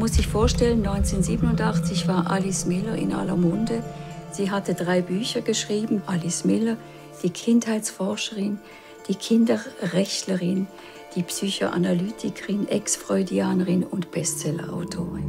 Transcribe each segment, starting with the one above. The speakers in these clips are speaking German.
muss sich vorstellen, 1987 war Alice Miller in aller Munde. Sie hatte 3 Bücher geschrieben. Alice Miller, die Kindheitsforscherin, die Kinderrechtlerin, die Psychoanalytikerin, Ex-Freudianerin und Bestsellerautorin.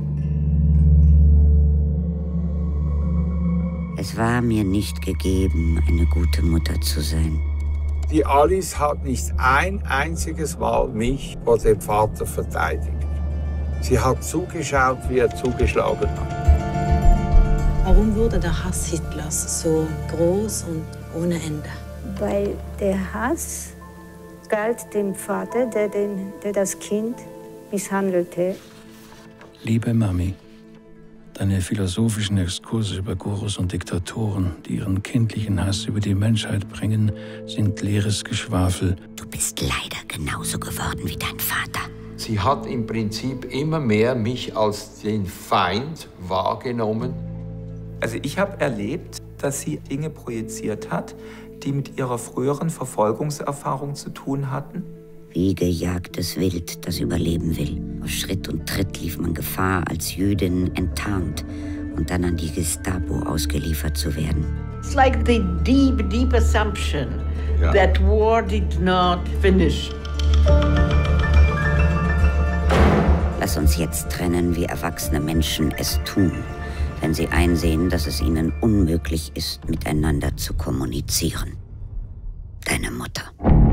Es war mir nicht gegeben, eine gute Mutter zu sein. Die Alice hat nicht ein einziges Mal mich vor dem Vater verteidigt. Sie hat zugeschaut, wie er zugeschlagen hat. Warum wurde der Hass Hitlers so groß und ohne Ende? Weil der Hass galt dem Vater, der das Kind misshandelte. Liebe Mami, deine philosophischen Exkurse über Gurus und Diktatoren, die ihren kindlichen Hass über die Menschheit bringen, sind leeres Geschwafel. Du bist leider genauso geworden wie dein Vater. Sie hat im Prinzip immer mehr mich als den Feind wahrgenommen. Also ich habe erlebt, dass sie Dinge projiziert hat, die mit ihrer früheren Verfolgungserfahrung zu tun hatten. Wie gejagtes Wild, das überleben will. Auf Schritt und Tritt lief man Gefahr, als Jüdin enttarnt und dann an die Gestapo ausgeliefert zu werden. It's like the deep, deep assumption that war did not finish. Lass uns jetzt trennen, wie erwachsene Menschen es tun, wenn sie einsehen, dass es ihnen unmöglich ist, miteinander zu kommunizieren. Deine Mutter.